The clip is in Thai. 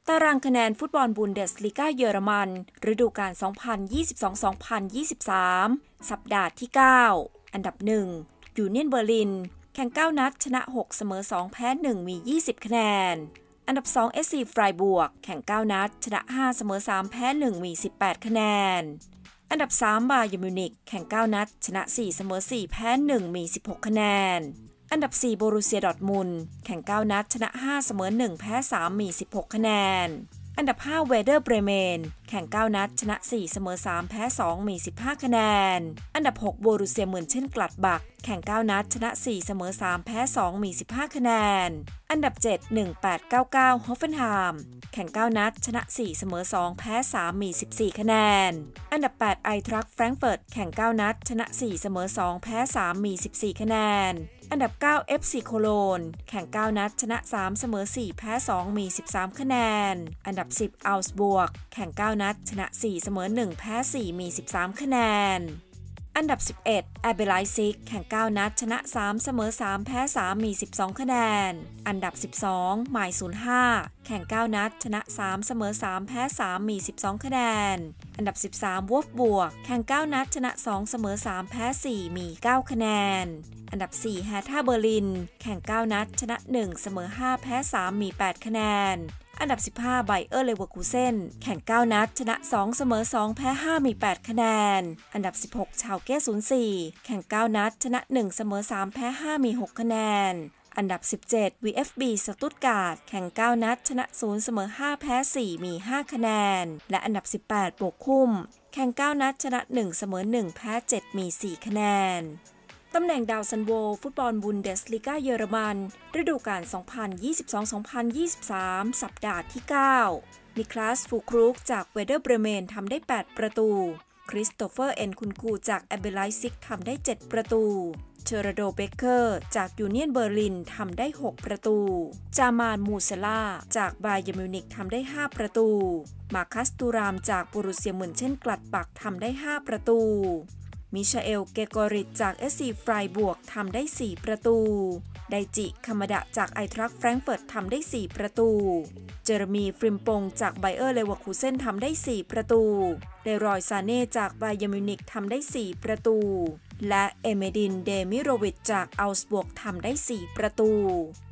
ตารางคะแนนฟุตบอลบุนเดสลีกาเยอรมันฤดูกาล 2022-2023 สัปดาห์ที่ 9 อันดับ 1 ยูเนียนเบอร์ลินแข่ง 9 นัดชนะ 6 เสมอ 2 แพ้ 1 มี 20 คะแนน อันดับ 2 SC ไฟร์บวกแข่ง 9 นัดชนะ 5 เสมอ 3 แพ้ 1 มี 18 คะแนน อันดับ 3 บาเยิร์นมิวนิกแข่ง 9 นัดชนะ 4 เสมอ 4 แพ้ 1 มี 16 คะแนน อันดับ 4 โบรุเซียดอร์ทมุนด์แข่ง 9 นัดชนะ 5 เสมอ 1 แพ้ 3 มี 16 คะแนน อันดับ 5 เวเดอร์เบรเมนแข่ง 9 นัดชนะ 4 เสมอ 3 แพ้ 2 มี 15 คะแนน อันดับ 6 โบรุเซียเมือนเช่นกลัดบักแข่ง 9 นัดชนะ 4 เสมอ 3 แพ้ 2 มี 15 คะแนน อันดับ 7 1899 ฮอฟเฟนไฮม์แข่ง 9 นัดชนะ 4 เสมอ 2 แพ้ 3 มี 14 คะแนน อันดับ 8 ไอทรัคแฟรงก์เฟิร์ตแข่ง 9 นัดชนะ 4 เสมอ 2 แพ้ 3 มี 14 คะแนน อันดับ 9 FC โคโลนแข่ง 9 นัดชนะ 3 เสมอ 4 แพ้ 2 มี 13 คะแนน อันดับ 10 อัลส์บวกแข่ง 9 นัดชนะ 4 เสมอ 1 แพ้ 4 มี 13 คะแนน อันดับ 11 แอเบไลซิกแข่ง 9 นัดชนะ 3 เสมอ 3 แพ้ 3 มี 12 คะแนน อันดับ 12 หมาย 05แข่ง 9 นัดชนะ 3 เสมอ 3 แพ้ 3 มี 12 คะแนน อันดับ 13 วอล์ฟบวกแข่ง 9 นัดชนะ 2 เสมอ 3 แพ้ 4 มี 9 คะแนน อันดับ 4 แฮท่าเบอร์ลินแข่ง 9 นัดชนะ 1 เสมอ 5 แพ้ 3 มี 8 คะแนน อันดับ 15 ไบเออร์เลเวอร์คูเซ่นแข่ง 9 นัดชนะ 2 เสมอ 2 แพ้ 5 มี 8 คะแนน อันดับ 16 ชาวเก้04แข่ง 9 นัดชนะ 1 เสมอ 3 แพ้ 5 มี 6 คะแนน อันดับ 17 VfB สตุตการ์ดแข่ง 9 นัดชนะ 0 เสมอ 5 แพ้ 4 มี 5 คะแนน และอันดับ 18 โบกคุมแข่ง 9 นัดชนะ 1 เสมอ 1 แพ้ 7 มี 4 คะแนนตำแหน่งดาวซันโวฟุตบอลบุนเดสลีกาเยอรมันฤดูกาล 2022-2023 สัปดาห์ที่ 9 นิคลาส ฟูครุกจากเวเดอร์เบรเมนทำได้ 8 ประตู คริสโตเฟอร์ เอ็นคุนคูจากแอเบไลซิกทำได้ 7 ประตูเชอร์โดเบเกอร์จากยูเนียนเบอร์ลินทำได้ 6 ประตู จามานมูเซล่าจากบาเยิร์นมิวนิกทำได้ 5 ประตู มาคัสตูรามจากโบรุเซียเมือนเช่นกลัดบักทำได้ 5 ประตูมิชาเอล เกกอริตจาก SC ไฟร์บวกทำได้ 4 ประตู ไดจิคามาดะจากไอทรัคแฟรงก์เฟิร์ตทำได้ 4 ประตู เจอร์มีฟริมปงจากไบเออร์เลเวอร์คูเซ่นทำได้ 4 ประตูเลรอยซาเน่จากบาเยิร์นมิวนิกทำได้ 4 ประตูและเอเมดิน เดมิโรวิชจากอัลส์บวกทำได้ 4 ประตู